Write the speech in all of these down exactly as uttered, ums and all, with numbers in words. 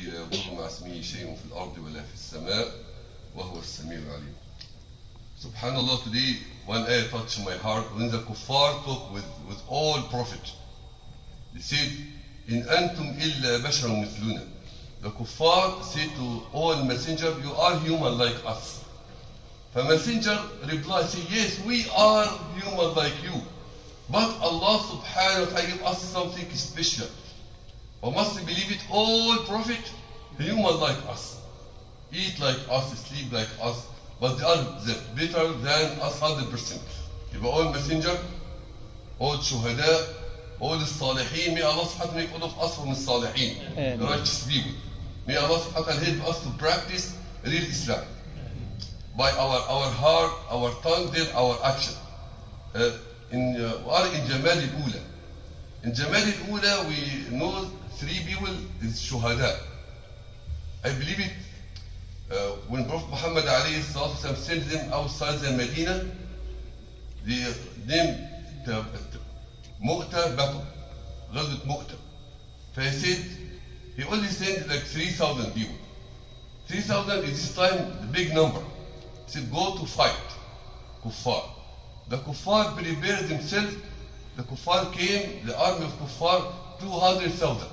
الذي لا يضر مع اسمه شيء في الأرض ولا في السماء وهو السميع العليم. Subhanallah, today one ayah touched my heart when the kuffar talk with, with all prophets. They said, In antum illa basharun mithluna. The kuffar said to all messenger, you are human like us. The messenger replied, say, yes, we are human like you. But Allah subhanahu wa ta'ala gave us something special. We must believe it, all prophet, human like us. Eat like us, sleep like us. But they are the better than us one hundred percent. يبقى all messenger, all shuhada, all الصالحين, may Allah subhanahu wa ta'ala make all of us from الصالحين, the righteous people. May Allah subhanahu wa ta'ala help us to practice real Islam. By our, our heart, our tongue, then our action. Uh, in uh, we are in Jamal al-Ula. In Jamal al-Ula, we know three people is shuhada. I believe it. Uh, when Prophet Muhammad alayhi salatu wasalam sent them outside the Medina, they named the Mu'ta battle, Ghazwat Mu'ta. So he said, he only sent like three thousand people. three thousand is this time the big number. He said, go to fight Kuffar. The Kuffar prepared themselves. The Kuffar came, the army of Kuffar, two hundred thousand.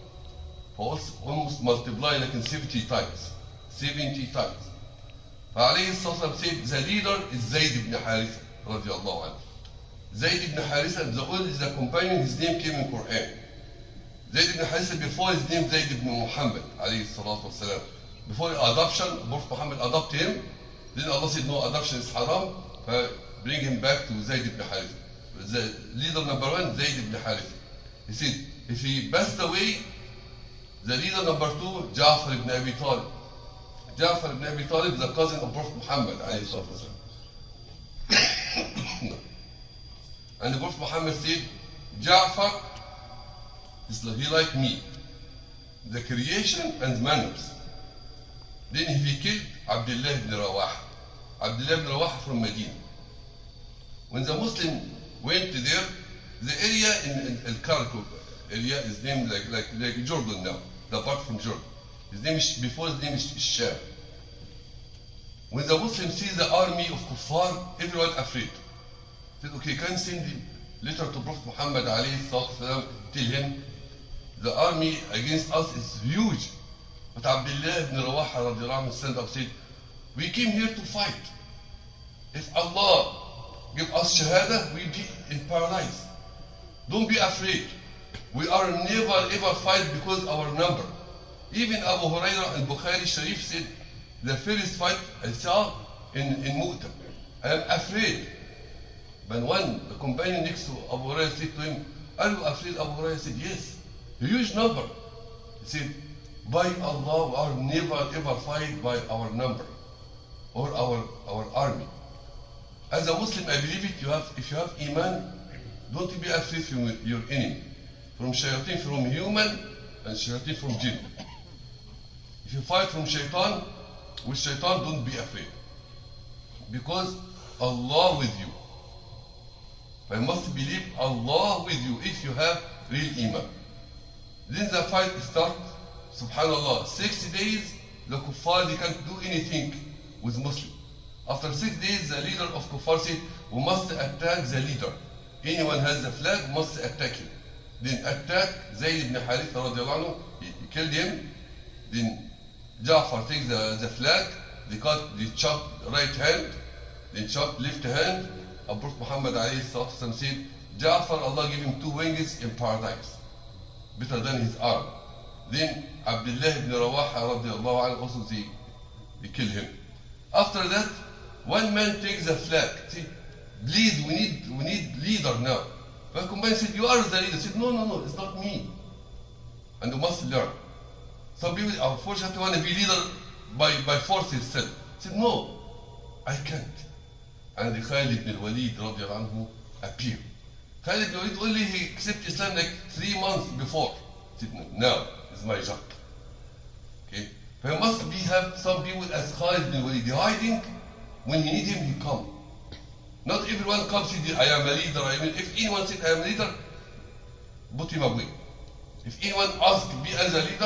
Almost multiply like in seventy times. seventy times. فعليه الصلاة والسلام said, the leader is Zayd ibn Haritha رضي الله عنه. Zayd ibn Haritha, the only the companion, his name came in Quran. Zayd ibn Haritha, before his name Zayd ibn Muhammad عليه الصلاة والسلام. Before adoption, Prophet Muhammad adopted him. Then Allah said no, adoption is haram. Bring him back to Zayd ibn Haritha. The leader number one, Zayd ibn Haritha. He said, if he passed away, the leader number two, Ja'far ibn Abi Talib. Ja'far ibn Abi Talib, the cousin of Prophet Muhammad عليه الصلاة والسلام. And the Prophet Muhammad said, Ja'far is like, he like me, the creation and manners. Then he killed Abdullah ibn Rawaha. Abdullah ibn Rawaha from Medina. When the Muslim went there, the area in Al-Karkuk area is named like, like, like Jordan now, the part from Jordan. His name is, before his name is Sham. When the Muslims see the army of Kuffar, everyone afraid. Said, okay, can send the letter to Prophet Muhammad alayhi salatu wasalam, tell him the army against us is huge. But Abdullah ibn Rawaha radiallahu anhu stand up said, we came here to fight. If Allah give us shahada, we'll be in paradise. Don't be afraid. We are never ever fight because our number. Even Abu Hurairah and Bukhari Sharif said, the first fight I saw in, in Mu'ta, I am afraid. But one, the companion next to Abu Hurairah said to him, are you afraid? Abu Hurairah said, yes. A huge number. He said, by Allah, we are never ever fight by our number or our, our army. As a Muslim, I believe it, you have, if you have Iman, don't be afraid from your enemy. From shayateen, from human, and shayateen from jinn. If you fight from shaitan, with shaitan, don't be afraid. Because Allah with you. I must believe Allah with you if you have real Iman. Then the fight starts, subhanallah, six days, the kuffar, they can't do anything with Muslim. After six days, the leader of kuffar said, we must attack the leader. Anyone has the flag, must attack him. Then attack Zayd ibn Haritha radiallahu anhu, he, he killed him. Then Ja'far takes the, the flag, they cut, they chop right hand, they chop left hand. And Prophet Muhammad alayhi salatu wasalam said, Ja'far, Allah gave him two wings in paradise, better than his arm. Then Abdullah ibn Rawaha radiallahu anhu also they, they kill him. After that, one man takes the flag. See, please, we need we need leader now. The companion said, you are the leader. He said, no, no, no, it's not me. And you must learn. Some people, unfortunately, want to be leader by, by force itself. He said, no, I can't. And Khalid ibn Walid radiallahu anhu appeared. Khalid ibn Walid only he accepted Islam like three months before. He said, no, now is my job. Okay? There must be have some people as Khalid ibn Walid hiding. When you need him, he come. Not everyone comes and says, I am a leader. I mean, if anyone says, I am a leader, put him away. If anyone asks to be as a leader,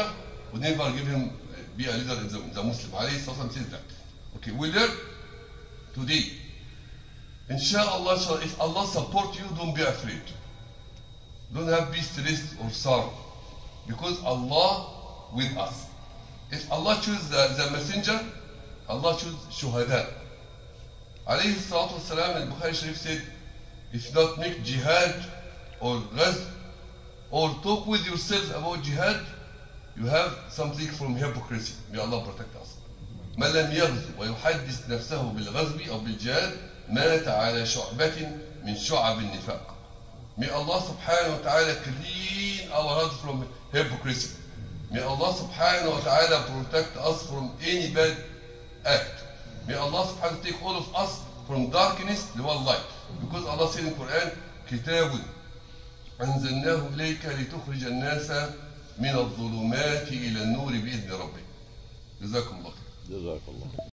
would never give him be a leader in the, in the Muslim. عليه الصلاة والسلام said that. Okay, we learn today. Inshallah, if Allah support you, don't be afraid. Don't have be stressed or sorrow. Because Allah with us. If Allah choose the, the messenger, Allah choose shuhada. عليه الصلاة والسلام, al-Bukhari Sharif said, if not make jihad or ghazw or talk with yourself about jihad, you have something from hypocrisy. May Allah protect us. من لم يغزو ويحدث نفسه بالغزو أو بالجهاد مات على شعبة من شعب النفاق. May Allah subhanahu wa ta'ala clean our hearts from hypocrisy. May Allah subhanahu wa ta'ala protect us from any bad act. May Allah subhanahu wa ta'ala take all of us from darkness to one light. Because Allah said in the Quran, كتاب أنزلناه إليك لتخرج الناس من الظلمات إلى النور بإذن ربك. جزاكم الله خير. جزاك الله.